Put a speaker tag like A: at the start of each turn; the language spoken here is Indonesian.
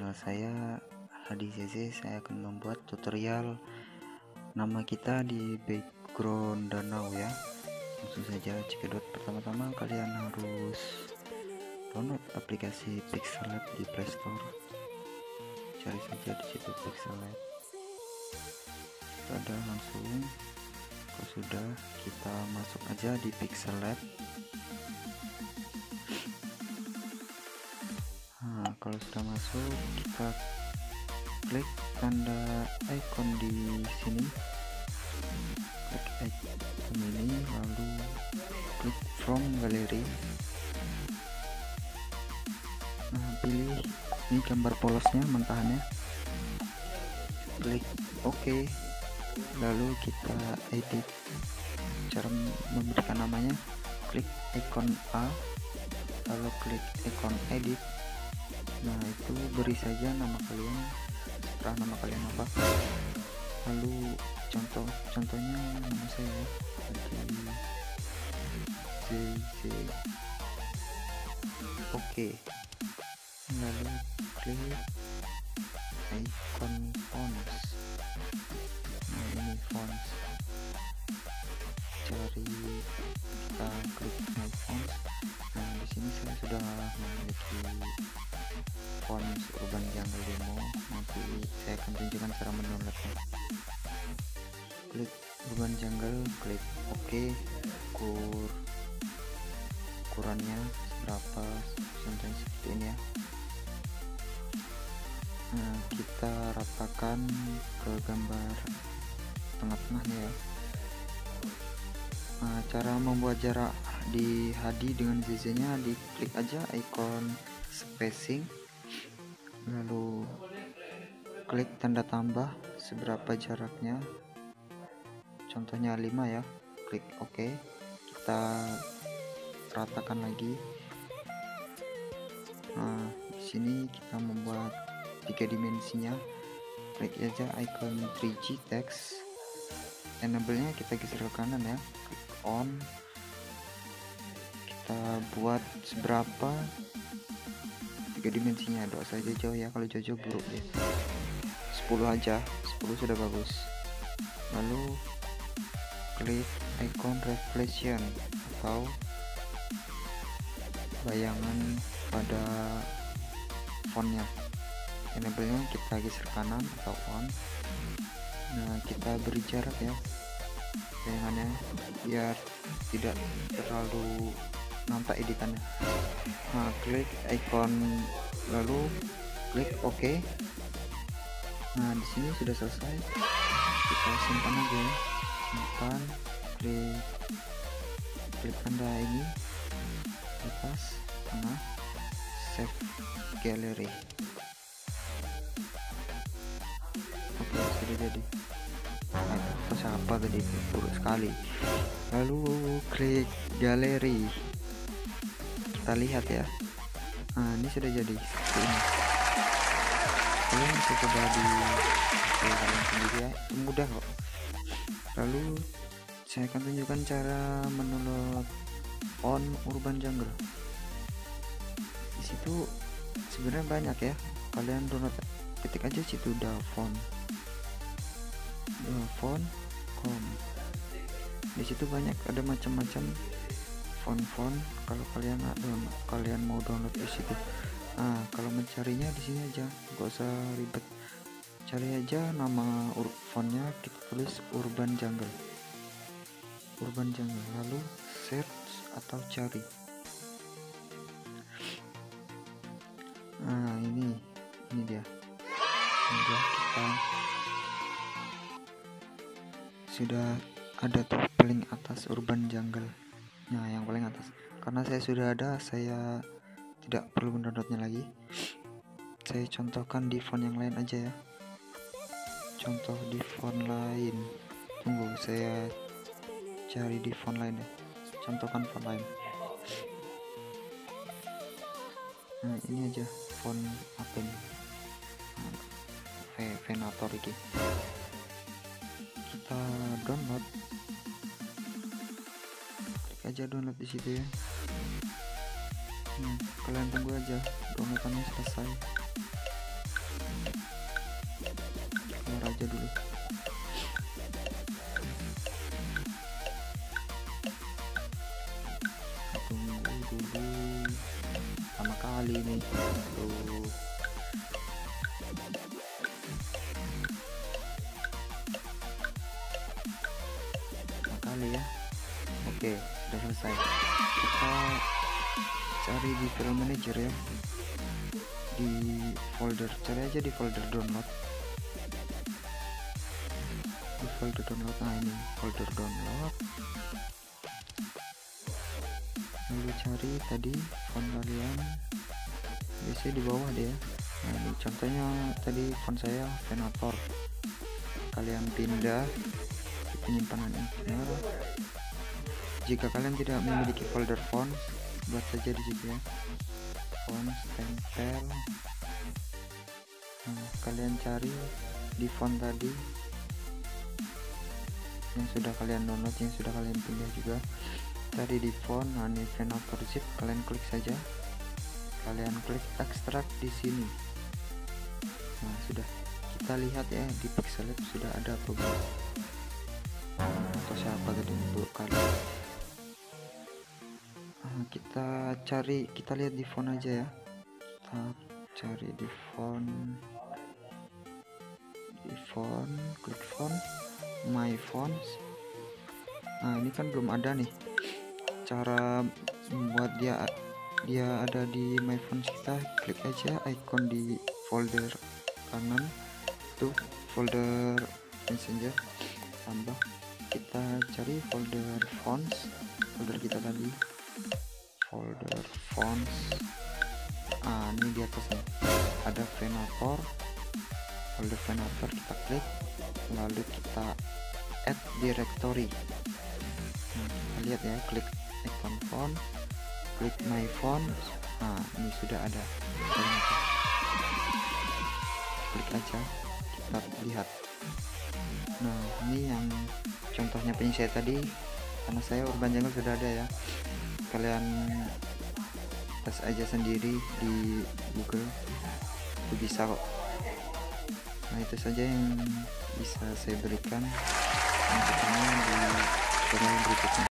A: Channel saya Hadi CC. Saya akan membuat tutorial nama kita di background danau ya. Langsung saja cekidot. Pertama-tama kalian harus download aplikasi Pixel Lab di Play Store. Cari saja di situ Pixel Lab. Ada langsung. Kalau sudah, kita masuk aja di Pixel Lab. Nah, kalau sudah masuk, kita klik tanda icon di sini, klik icon ini, lalu klik from gallery. Nah, pilih ini gambar polosnya, mentahannya, klik OK, lalu kita edit. Cara memberikan namanya, klik icon A, lalu klik icon edit. Nah, itu beri saja nama kalian, setelah nama kalian apa, lalu contohnya nama saya CC. Oke, lalu klik icon fonts. Nah, ini fonts, cari, kita klik fonts. Nah, di sini saya sudah memiliki fonts Urban Jungle demo. Nanti saya akan tunjukkan cara mendownloadnya. Klik Urban Jungle, klik OK. Ukurannya berapa, contohnya seperti ini ya. Nah, kita ratakan ke gambar tengah-tengahnya ya. Nah, cara membuat jarak di Hadi dengan ZZ nya, diklik aja ikon spacing, lalu klik tanda tambah seberapa jaraknya, contohnya 5 ya, klik OK. Kita ratakan lagi. Nah, di sini kita membuat 3 dimensinya, klik aja icon 3G text, enable nya kita geser ke kanan ya, klik on. Kita buat seberapa 3 dimensinya, doa saja jauh ya, kalau jauh buruk ya. 10 aja, 10 sudah bagus. Lalu klik icon reflection atau bayangan pada fontnya, enable nya kita geser kanan atau on. Nah, kita beri jarak ya bayangannya biar tidak terlalu nampak editannya. Nah, klik icon lalu klik OK. Nah, di sini sudah selesai, kita simpan aja ya. Simpan, klik tanda ini di atas tengah, save gallery. Oke, sudah jadi. Apa tadi, buruk sekali. Lalu klik galeri, kita lihat ya. Nah, ini sudah jadi seperti ini. Kalian bisa coba di kalian sendiri ya, itu mudah kok. Lalu saya akan tunjukkan cara mendownload font Urban Jungle. Di situ sebenarnya banyak ya, kalian download, ketik aja situ udah font.com. Di situ banyak, ada macam-macam font. Kalau kalian mau download di situ. Nah, kalau mencarinya di sini aja, gak usah ribet. Cari aja nama fontnya, kita tulis Urban Jungle, lalu search atau cari. Nah, ini dia. Udah, kita sudah ada tuh paling atas Urban Jungle. Nah, yang paling atas, karena saya sudah ada, saya tidak perlu mendownloadnya lagi. Saya contohkan di font yang lain aja ya. Contoh di font lain, tunggu saya cari di font lain ya. Contohkan font lain. Nah, ini aja font apa ini, Venator ini. Kita download, klik aja download di situ ya. Kalian tunggu aja downloadannya selesai. aja dulu. Tunggu dulu, sama kali nih tuh. Kali ya. Oke, udah selesai. Kita cari di file manager ya, di folder, cari aja di folder download, di folder download. Nah ini folder download, lalu cari tadi font kalian, biasanya di bawah deh ya. Nah ini contohnya tadi font saya Venator, kalian pindah di penyimpanan internal. Jika kalian tidak memiliki folder font, buat saja di situ ya, font tempel. Nah, kalian cari di font tadi yang sudah kalian download, yang sudah kalian pindah juga, cari di font. Nah ini Venator zip, kalian klik saja, kalian klik ekstrak di sini. Nah sudah, kita lihat ya di Pixellab sudah ada beberapa, atau siapa tadi untuk kalian. Kita cari, kita lihat di font aja ya, kita cari di font, klik font, my fonts. Nah ini kan belum ada nih cara membuat dia ada di my fonts. Kita klik aja icon di folder kanan tuh, folder messenger, tambah, kita cari folder fonts, folder kita tadi, folder fonts. Ah ini di atasnya ada Venator, folder Venator, kita klik, lalu kita add directory. Nah kita lihat ya, klik icon font, klik my fonts. Nah ini sudah ada, klik aja, kita lihat. Nah ini yang contohnya punya saya tadi, karena saya Urban Jungle sudah ada ya, kalian tes aja sendiri di Google, itu bisa kok. Nah itu saja yang bisa saya berikan untuk kamu di channel berikutnya.